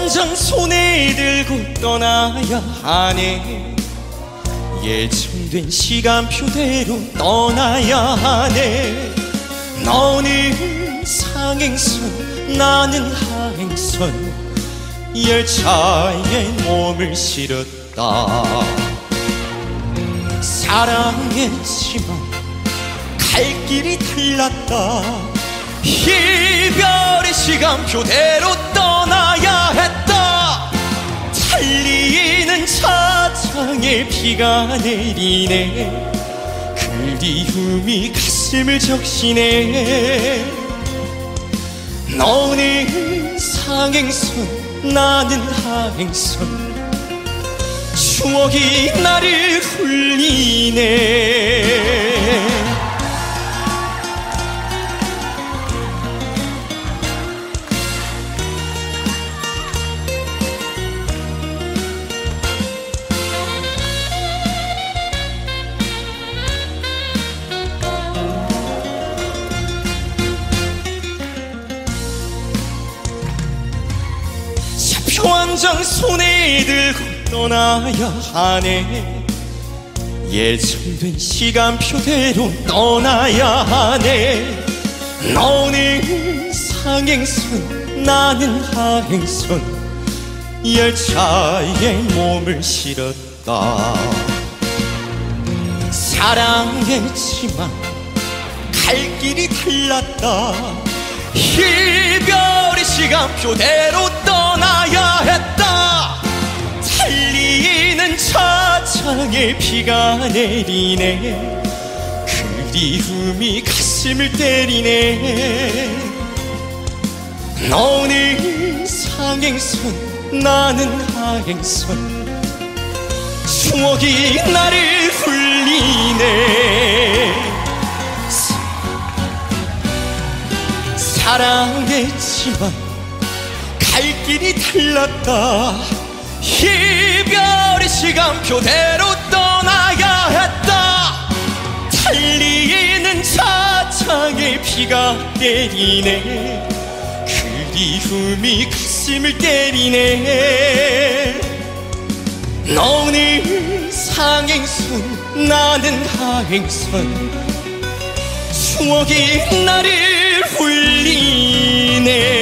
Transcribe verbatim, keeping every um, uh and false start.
한 장 손에 들고 떠나야 하네. 예정된 시간표대로 떠나야 하네. 너는 상행선 나는 하행선, 열차에 몸을 실었다. 사랑했지만 갈 길이 달랐다. 이별의 시간표대로 떠나야 했다. 달리는 차창에 비가 내리네. 그리움이 가슴을 적시네. 너는 상행선 나는 하행선, 추억이 나를 훌리네. 표 한 장 손에 들고 떠나야 하네. 예정된 시간표대로 떠나야 하네. 너는 상행선 나는 하행선, 열차에 몸을 실었다. 사랑했지만 갈 길이 달랐다. 이별의 시간표대로 떠나야 했다. 달리는 차창에 비가 내리네. 그리움이 가슴을 때리네. 너는 상행선 나는 하행선, 추억이 나를 훌리네. 사랑했지만 갈 길이 달랐다. 이별의 시간표대로 떠나야 했다. 달리는 차창에 비가 내리네. 그리움이 가슴을 때리네. 너는 상행선 나는 하행선, 추억이 나를 훌리네.